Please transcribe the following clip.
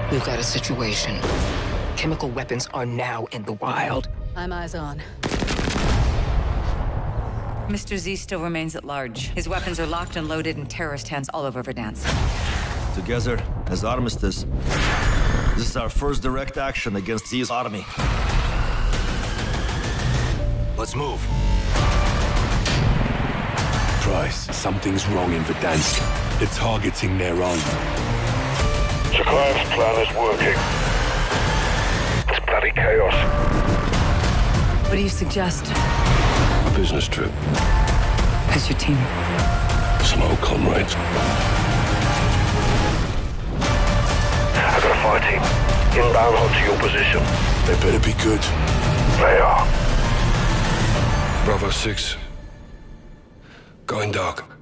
We've got a situation. Chemical weapons are now in the wild. I'm eyes on. Mr. Z still remains at large. His weapons are locked and loaded in terrorist hands all over Verdansk. Together, as Armistice, this is our first direct action against Z's army. Let's move. Price, something's wrong in Verdansk. They're targeting their own. Zakhaev's plan is working. It's bloody chaos. What do you suggest? A business trip. How's your team? Some old comrades. I've got a fire team. Inbound onto your position. They better be good. They are. Bravo 6. Going dark.